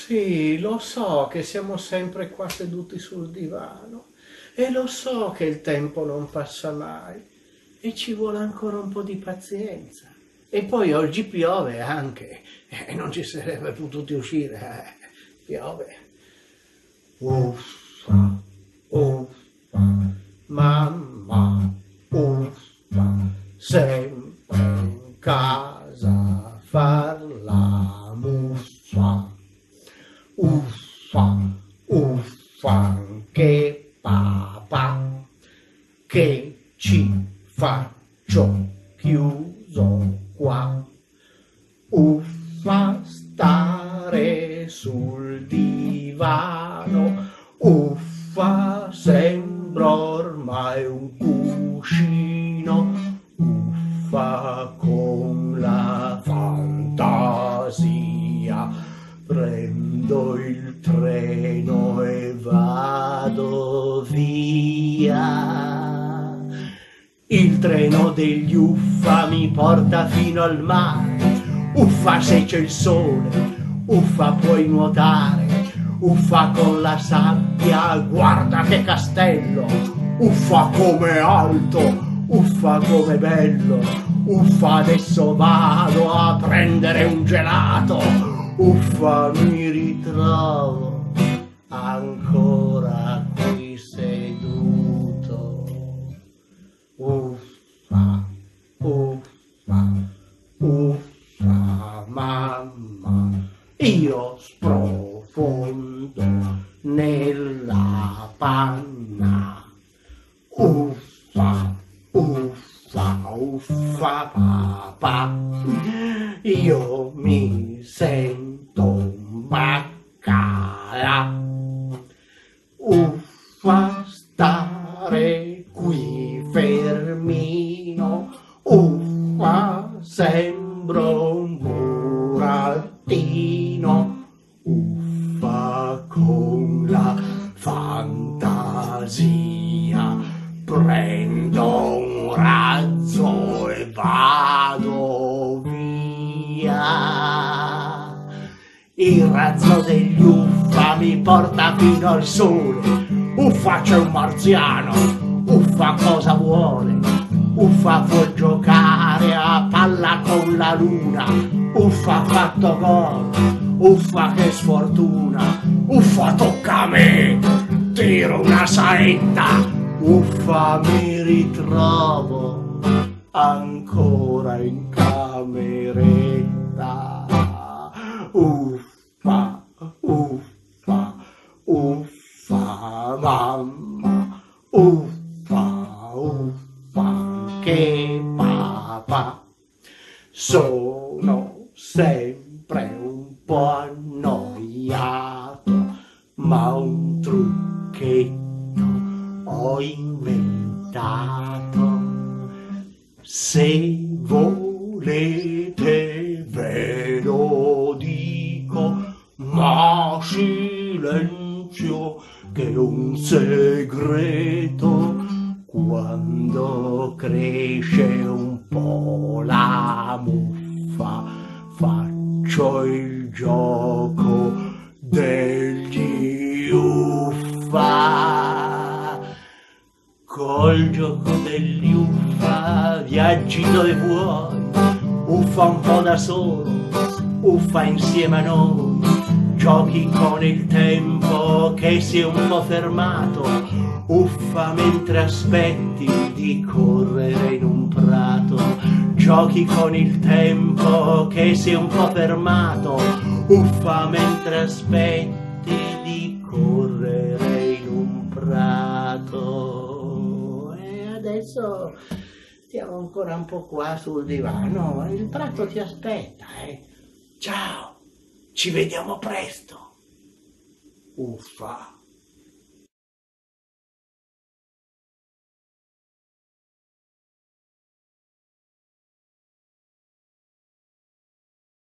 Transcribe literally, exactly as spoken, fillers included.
Sì, lo so che siamo sempre qua seduti sul divano e lo so che il tempo non passa mai e ci vuole ancora un po' di pazienza. E poi oggi piove anche e non ci sarebbe potuti uscire, eh. Piove. Uffa, uffa, mamma, uffa, sempre in casa far la muffa. Uffa, uffa, anche papà, che ci faccio chiuso qua. Uffa, stare sul divano, uffa, sembra ormai un cuscino, uffa, con la fantasia prendo il treno e vado via. Il treno degli uffa mi porta fino al mare, uffa se c'è il sole, uffa puoi nuotare, uffa con la sabbia, guarda che castello, uffa come alto, uffa come bello, uffa adesso vado a prendere un gelato, uffa mi ritrovo ancora qui seduto, uffa, uffa, uffa, mamma, io sprofondo nella panna, uffa, uffa, uffa, papà, io mi sento un baccalà, uffa, stare qui fermino, uffa, sembro un burattino, uffa, con la fantasia prendo un razzo e vado via. Il razzo degli uffa mi porta fino al sole, uffa c'è un marziano, uffa cosa vuole, uffa può giocare a palla con la luna, uffa ha fatto gol, uffa che sfortuna, uffa tocca a me, tiro una saetta, uffa mi ritrovo ancora in cameretta, uffa, uffa, uffa, mamma, uffa, uffa, che papà. Sono sempre un po' annoiato, ma un trucchetto ho inventato. Se volete ve lo dico, ma silenzio che è un segreto. Quando cresce un po' la muffa, faccio il gioco degli uffa. Col gioco degli uffa viaggi dove vuoi, uffa un po' da solo, uffa insieme a noi, giochi con il tempo che si è un po' fermato, uffa mentre aspetti di correre in un prato, giochi con il tempo che si è un po' fermato, uffa mentre aspetti di correre in un prato. E adesso stiamo ancora un po' qua sul divano, il prato ti aspetta, eh. Ciao, ci vediamo presto. Uffa.